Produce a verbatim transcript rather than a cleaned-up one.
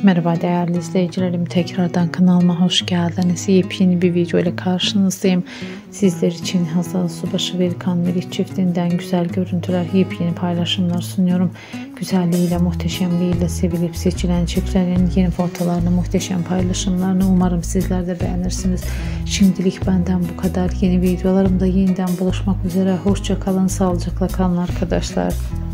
Merhaba değerli izleyicilerim, tekrardan kanalıma hoş geldiniz. Yepyeni bir video ile karşınızdayım. Sizler için Hazal, Subaşı ve Erkan Meriç çiftinden güzel görüntüler, yepyeni paylaşımlar sunuyorum. Güzelliğiyle, muhteşemliğiyle sevilip seçilen çiftlerin yeni fotolarını, muhteşem paylaşımlarını umarım sizler de beğenirsiniz. Şimdilik benden bu kadar. Yeni videolarımda yeniden buluşmak üzere. Hoşça kalın, sağlıcakla kalın arkadaşlar.